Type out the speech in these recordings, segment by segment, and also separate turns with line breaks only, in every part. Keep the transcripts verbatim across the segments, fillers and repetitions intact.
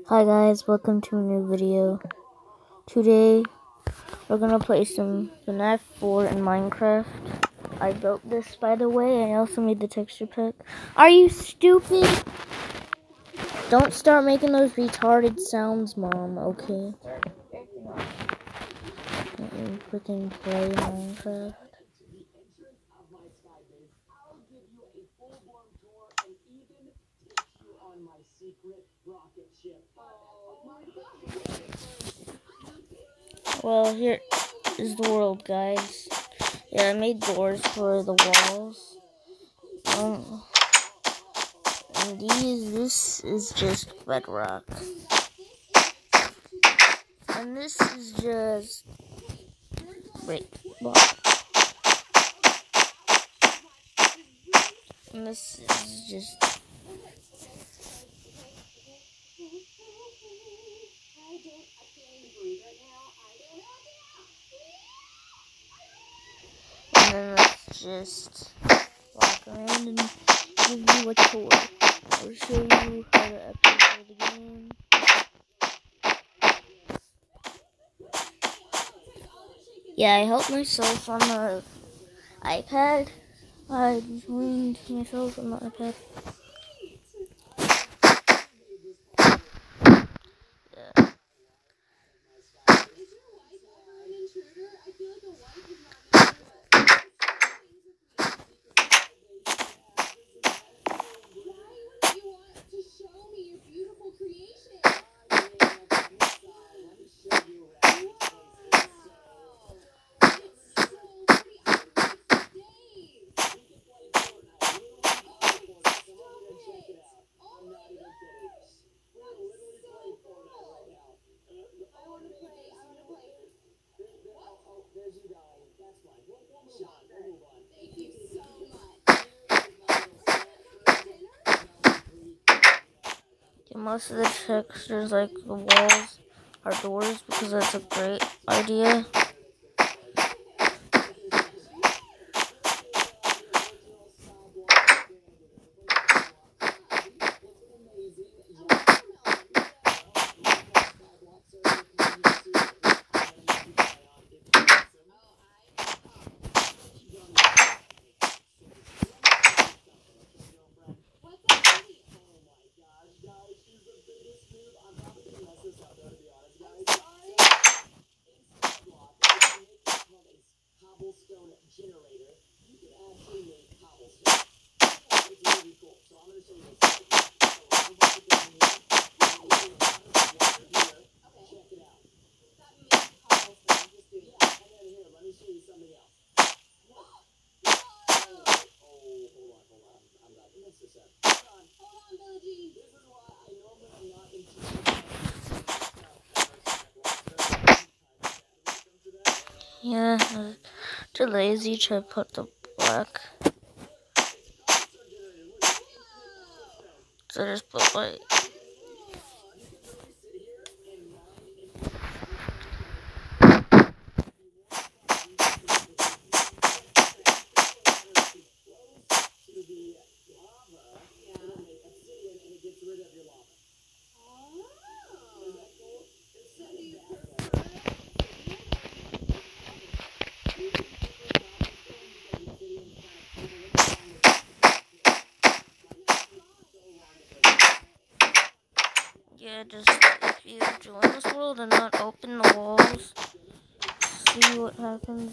Hi guys, welcome to a new video. Today we're gonna play some Fnaf four in Minecraft. I built this, by the way. I also made the texture pack. Are you stupid? Don't start making those retarded sounds, Mom, okay? Let me freaking play Minecraft. Well, here is the world, guys. Yeah, I made doors for the walls. Um, and these, this is just bedrock. And this is just brick block. And this is just and then let's just walk around and give you a tour. I'll show you how to actually play the game. Yeah, I helped myself on the iPad. I joined myself on the iPad. Yeah. Most of the textures, like the walls, are doors because that's a great idea. Yeah, I'm too lazy to put the black. So I just put white. Yeah, just if you join this world and not open the walls, see what happens.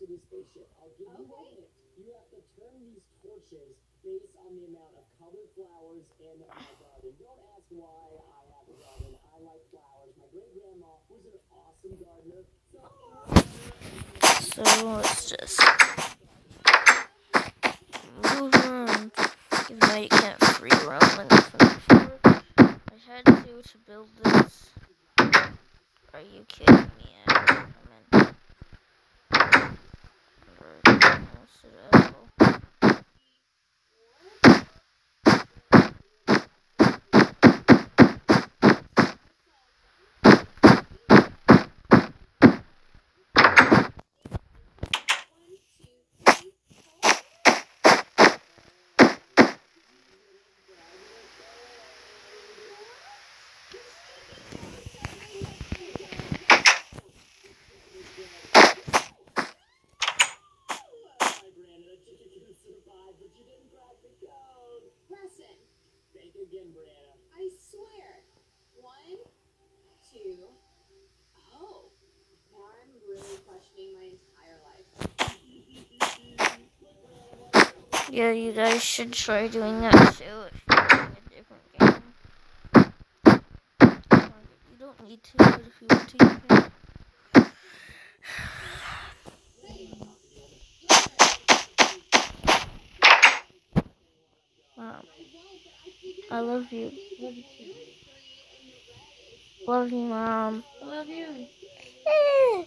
to this spaceship. I'll give you one hint. You have to turn these torches based on the amount of colored flowers in my garden. Don't ask why I have a garden. I like flowers. My great-grandma was an awesome gardener. So,
So let's just move around. Even though you can't free roam in Fnaf four, I had to to build this. Are you kidding me? I mean,
again, Brianna. I swear. One, two. Oh, now I'm really questioning my entire life.
yeah, you guys should try doing that too if you're playing a different game. You don't need to, but if you want to, you can. Wow. I love you.
Love you too.
Love you, Mom.
I love you.
Eh.